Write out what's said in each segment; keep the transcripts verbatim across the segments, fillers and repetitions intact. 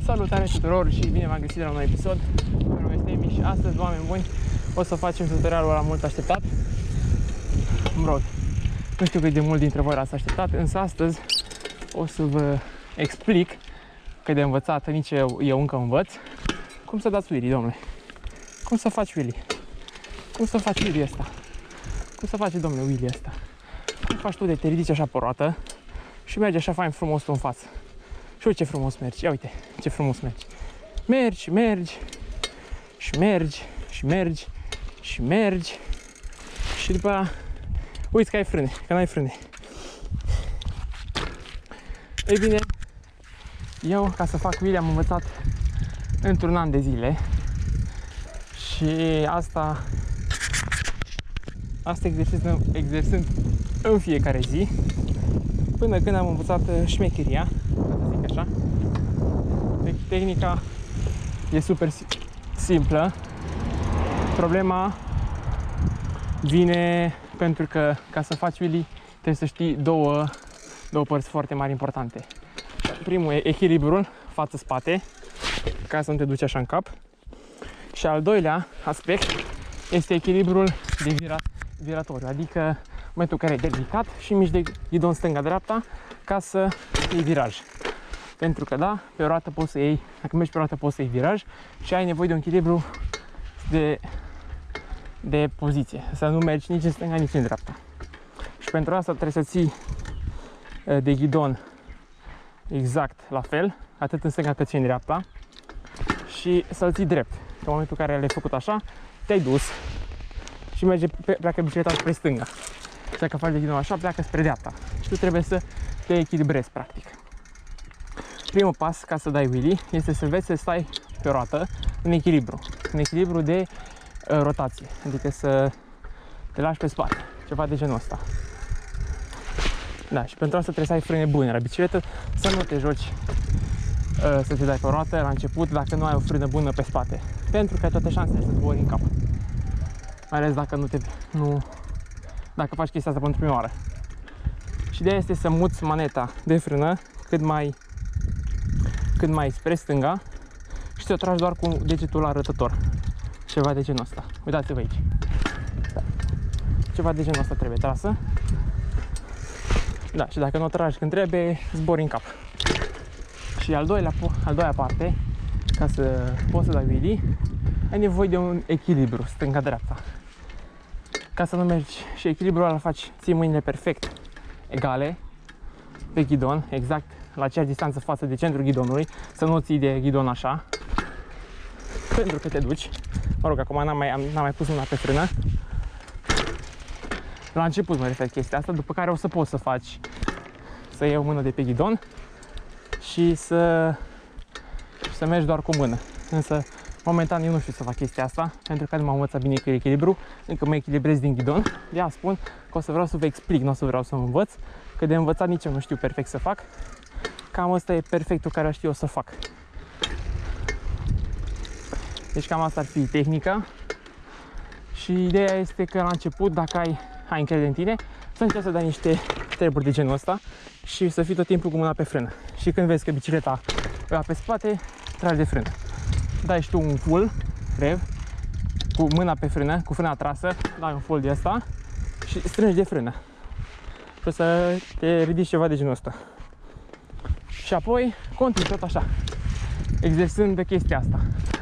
Salutare tuturor și bine v-am găsit la un nou episod. Mă numesc Emi și astăzi, oameni buni, o să facem tutorialul ăla mult așteptat. Mă rog, nu știu cât de mult dintre voi l-ați așteptat, însă astăzi o să vă explic, că de învățat nici eu, eu încă învăț, cum să dați wheelie, domnule. Cum să faci wheelie? Cum să faci wheelie ăsta? Cum să faci, domnule, wheelie ăsta? Cum faci tu de te ridici așa pe roată și mergi așa fain frumos tu în față? Și uite ce frumos mergi, ia uite ce frumos mergi. Mergi, mergi și mergi și mergi și mergi și după aia uiți că ai frâne, că n-ai frâne. Ei bine, eu ca să fac wheelie am învățat într-un an de zile și asta asta exersând, exersând în fiecare zi până când am învățat șmecheria, să zic așa. Tehnica e super simplă. Problema vine pentru că ca să faci wheelie trebuie să știi două, două părți foarte mari importante. Primul e echilibrul față-spate, ca să nu te duci așa în cap. Și al doilea aspect este echilibrul de vira, viratoriu, adică în momentul în care e delicat și mici de ghidon stânga-dreapta ca să iei viraj. Pentru că da, pe o roată poți să iei, dacă mergi pe o roată poți să iei viraj și ai nevoie de un echilibru de, de poziție, să nu mergi nici în stânga, nici în dreapta. Și pentru asta trebuie să ții de ghidon exact la fel, atât în stânga cât și în dreapta, și să-l ții drept. În momentul în care l-ai făcut așa, te-ai dus și merge, pleacă bicicleta spre stânga. Și dacă faci de ghidon așa, pleacă spre dreapta. Și tu trebuie să te echilibrezi, practic. Primul pas ca să dai wheelie este să înveți să stai pe o roată în echilibru, în echilibru de uh, rotație, adică să te lași pe spate, ceva de genul ăsta. Da, și pentru asta trebuie să ai frâne bune la bicicletă, să nu te joci uh, să te dai pe o roată la început dacă nu ai o frână bună pe spate, pentru că ai toate șansele să zbori în cap. Mai ales dacă nu te nu dacă faci chestia asta pentru prima oară. Și ideea este să muți maneta de frână cât mai cât mai spre stânga și te-o tragi doar cu degetul arătător. Ceva de genul ăsta. Uitați-vă aici. Da. Ceva de genul ăsta trebuie trasă. Da, și dacă nu o tragi când trebuie, zbori în cap. Și al doilea, al doilea parte, ca să poți să dai wheelie, ai nevoie de un echilibru, stânga-dreapta. Ca să nu mergi și echilibrul ăla faci, ții mâinile perfect egale pe ghidon, exact la aceeași distanță față de centrul ghidonului, să nu ții de ghidon așa, pentru că te duci. Mă rog, acum n-am mai, n-am mai pus mâna pe frână. La început mă refer chestia asta, după care o să poți să faci, să iei o mână de pe ghidon și să, să mergi doar cu mână. Însă, momentan eu nu știu să fac chestia asta, pentru că nu m-am învățat bine cu echilibru, încă mă echilibrez din ghidon. De-aia spun că o să vreau să vă explic, nu o să vreau să mă învăț, că de învățat nici eu nu știu perfect să fac. Cam asta e perfectul care știu eu să fac. Deci cam asta ar fi tehnica. Și ideea este că la început, dacă ai, ai încredere în tine, să încerci să dai niște treburi de genul ăsta și să fii tot timpul cu mâna pe frână. Și când vezi că bicicleta o ia pe spate, tragi de frână. Dai și tu un full rev cu mâna pe frână, cu frâna trasă, dai un full de asta și strângi de frână. Și o să te ridici ceva de genul ăsta. Și apoi continui tot așa, exersând de chestia asta.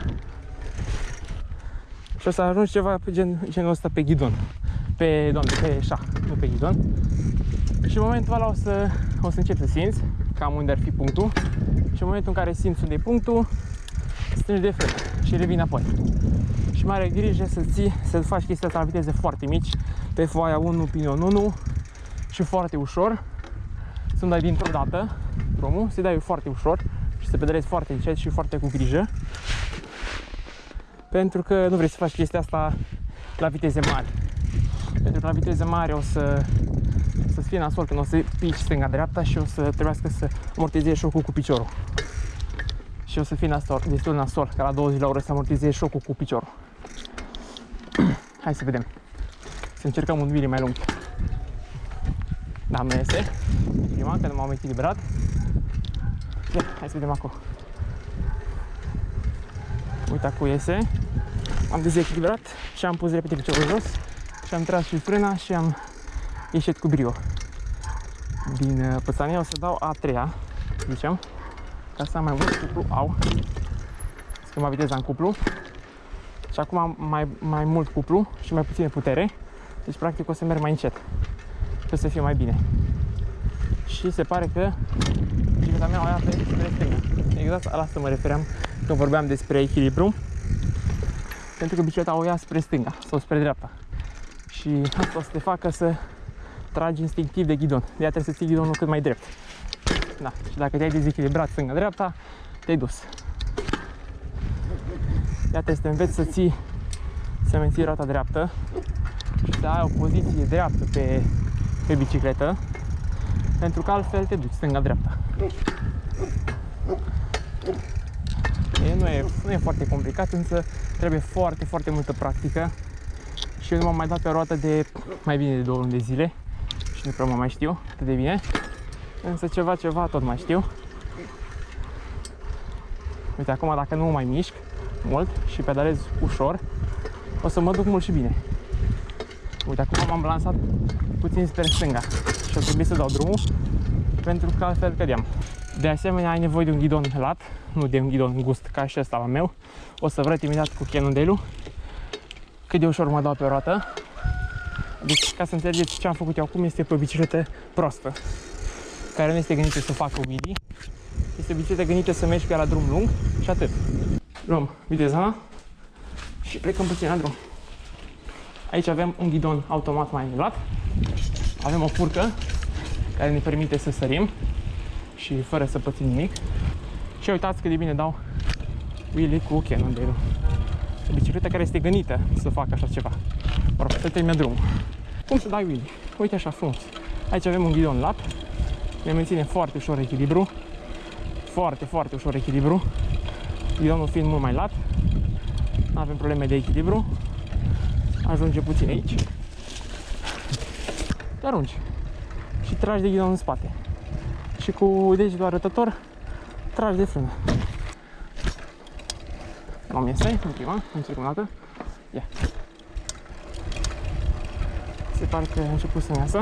Și o să ajungi ceva pe gen, genul ăsta pe ghidon. Pe, doamne, pe șa, nu pe ghidon. Și în momentul ăla o să, o să începi să simți cam unde ar fi punctul. Și în momentul în care simți unde e punctul, strângi de frână și revii înapoi. Și mai are grijă să ții, să faci chestia asta la viteze foarte mici, pe foaia unu, pinion unu și foarte ușor. Să-mi dai dintr-o dată drumul, să-i dai foarte ușor și să pedalezi foarte încet și foarte cu grijă. Pentru că nu vrei să faci chestia asta la viteze mari. Pentru că la viteze mari o să să-ți fie nasol când o să pici stânga-dreapta și o să trebuiască să amortizezi șocul cu piciorul. Și o să fie nasol, destul de nasol, ca la douăzeci la oră să amortizezi șocul cu piciorul. Hai să vedem. Să încercăm un wheelie mai lung. Da, nu este. Prima, că nu m-am echilibrat. Ia, hai să vedem acolo. Uite, acum iese. Am dezechilibrat și am pus repede piciorul jos și am tras și frâna și am ieșit cu brio. Din pățania o să dau a treia, zicem, ca să am mai mult cuplu. Au! Schimba viteza în cuplu. Și acum am mai, mai mult cuplu și mai puțină putere. Deci practic o să merg mai încet. Și o să fie mai bine. Și se pare că bicicleta mea o ia pe spre stânga. Exact la asta mă refeream când vorbeam despre echilibru. Pentru că bicicleta o ia spre stânga sau spre dreapta. Și asta o să te facă să tragi instinctiv de ghidon. De aia trebuie să ții ghidonul cât mai drept. Da. Și dacă te-ai dezechilibrat stânga-dreapta, te-ai dus. Ia trebuie să te înveți să ții, să menții roata dreaptă și să ai o poziție dreaptă pe, pe bicicletă, pentru că altfel te duci stânga-dreapta. E, nu, e, nu e foarte complicat, însă trebuie foarte, foarte multă practică și eu nu m-am mai dat pe roată de mai bine de două luni de zile și nu prea mă mai știu atât de bine, însă ceva, ceva tot mai știu. Uite, acum dacă nu mă mai mișc mult și pedalez ușor, o să mă duc mult și bine. Uite, acum m-am lansat puțin spre stânga și o trebuie să dau drumul, pentru că altfel cădeam. De asemenea, ai nevoie de un ghidon lat, nu de un ghidon gust ca și ăsta al meu. O să văd imediat cu Cannondale-ul cât de ușor mă dau pe roată. Deci, ca să înțelegeți ce am făcut eu acum, este pe o bicicletă proastă, care nu este gândită să facă wheelie. Este o bicicletă gândită să mergi pe la drum lung și atât. Luăm viteza și plecăm puțin la drum. Aici avem un ghidon automat mai lat. Avem o furcă care ne permite să sărim și fără să pățim nimic. Și uitați cât de bine dau wheelie cu Cannondale-ul. O bicicletă care este gândită să facă așa ceva. Mă rog, să termină drumul. Cum să dai wheelie? Uite așa frumos. Aici avem un ghidon lat. Ne menține foarte ușor echilibru. Foarte, foarte ușor echilibru. Ghidonul fiind mult mai lat. Nu avem probleme de echilibru. Ajunge puțin aici. Te arunci. Și tragi de ghidon în spate. Și cu degetul arătător tragi de frână. Am iese în prima, în secundată. Ia. Se pare că a început să iasă.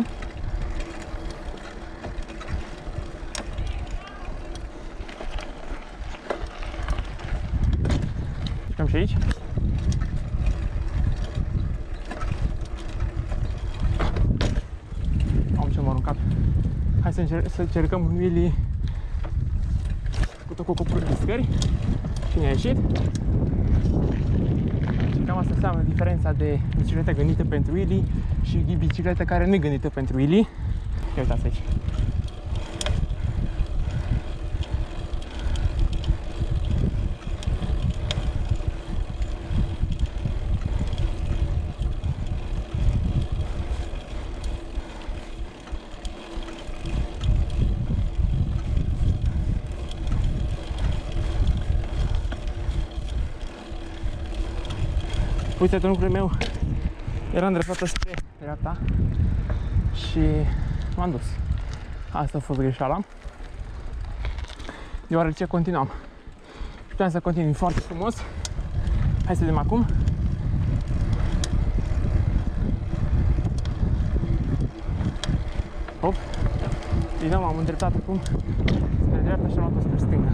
Cam și aici. Am ce m-am aruncat. Hai să, încer să încercăm un wheelie cu tot cu cupuri de scări. Cine a ieșit? Și cam asta înseamnă diferența de bicicletă gândită pentru wheelie și bicicletă care nu e gândită pentru wheelie. Ia uitați aici. Uite, trunchiul meu era îndreptată spre dreapta și m-am dus. Asta a fost greșeala, deoarece continuam. Și puteam să continui foarte frumos. Hai să vedem acum. Hop. Din nou m-am îndreptat acum spre dreapta și am luat-o spre stânga.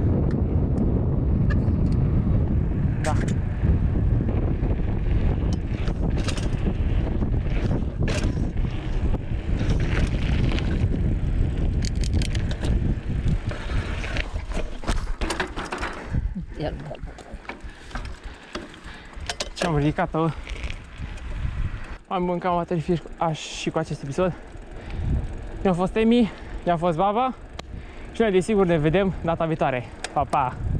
Da. Și am ridicat-o. Am mâncat materii și cu acest episod. Eu am fost Emi, eu am fost Baba și noi desigur ne vedem data viitoare. Pa, pa!